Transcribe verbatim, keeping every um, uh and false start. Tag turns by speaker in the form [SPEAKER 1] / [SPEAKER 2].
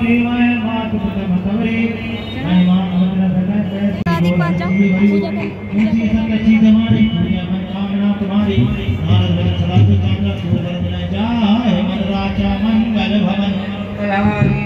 [SPEAKER 1] देवाय मातु पिता मतवरे महिमा अमृत सकल
[SPEAKER 2] आदि पांचा पूजा कर
[SPEAKER 1] ऊंची संगति तुम्हारी पूरी मनोकामना तुम्हारी नारद वन सदा चांद्र सूरज न जाए मन राजा मंगल भवन